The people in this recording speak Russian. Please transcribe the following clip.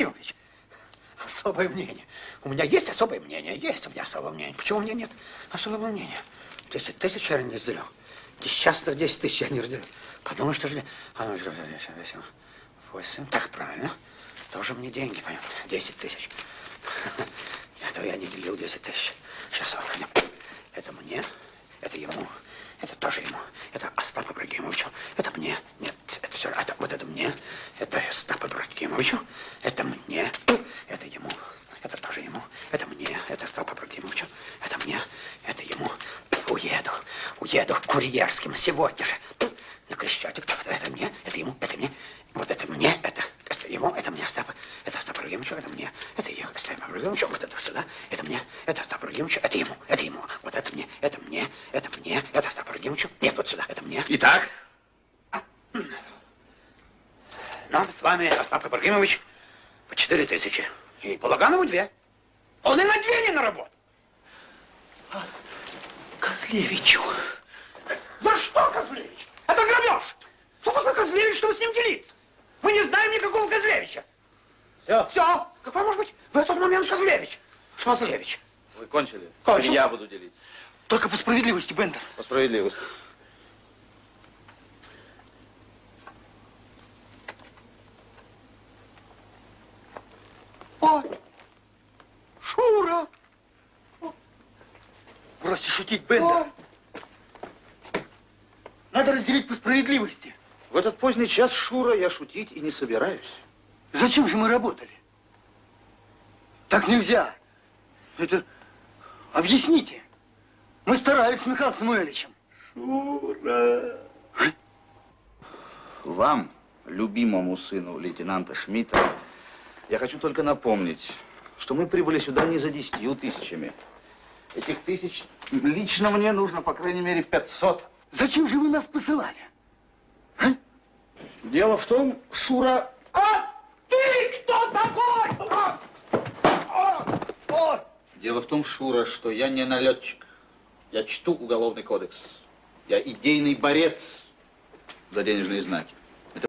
Иванович, особое мнение. У меня есть особое мнение. Есть у меня особое мнение. Почему у меня нет особого мнения? 10 тысяч я не разделю. Несчастных 10 тысяч я не разделю. Потому что же... 8. Так, правильно. Тоже мне деньги, понимаете? 10 тысяч. Этого я не делил 10 тысяч. Сейчас вот. Это мне, это ему, это тоже ему. Это Остапу Ибрагимовичу. Это мне. Нет, это все. Это, вот это мне. Это Остапу Ибрагимовичу. Это мне. Это ему. Это тоже ему. Это мне. Это Остапу Ибрагимовичу. Это мне. Это ему. Уеду. Уеду курьерским сегодня же. На Крещатик. Это мне. Это ему. Это мне. Вот это мне. Это ему. Это мне Остапа. Это Остапу Ибрагимовичу. Это мне. Это ее. Остапу Ибрагимовичу. Вот это сюда. Это мне. Это Остапу Ибрагимовичу. Это ему. Это ему. Вот это мне. Это мне. Это мне. Это Остапу Ибрагимовичу. Нет, вот сюда. Это мне. Итак? Нам с вами, Остап Ибрагимович, по 4 тысячи. И по Лаганову 2. Он и на 2 не наработал. Козлевичу. За что Козлевич? Это грабеж. Кто такой Козлевич, чтобы с ним делиться? Мы не знаем никакого Козлевича. Все. Все. Какой может быть в этот момент Козлевич? Шмазлевич. Вы кончили? Кончил. Или я буду делить? Только по справедливости, Бендер. По справедливости. Ой, Шура. Бросьте шутить, Бендер. Надо разделить по справедливости. В этот поздний час, Шура, я шутить и не собираюсь. Зачем же мы работали? Так нельзя. Это... Объясните. Мы старались с Михаилом Самуэльевичем. Шура. Вам, любимому сыну лейтенанта Шмидта, я хочу только напомнить, что мы прибыли сюда не за 10 тысячами. Этих тысяч лично мне нужно, по крайней мере, 500. Зачем же вы нас посылали? А? Дело в том, Шура... А ты кто такой? Дело в том, Шура, что я не налетчик. Я чту уголовный кодекс. Я идейный борец за денежные знаки.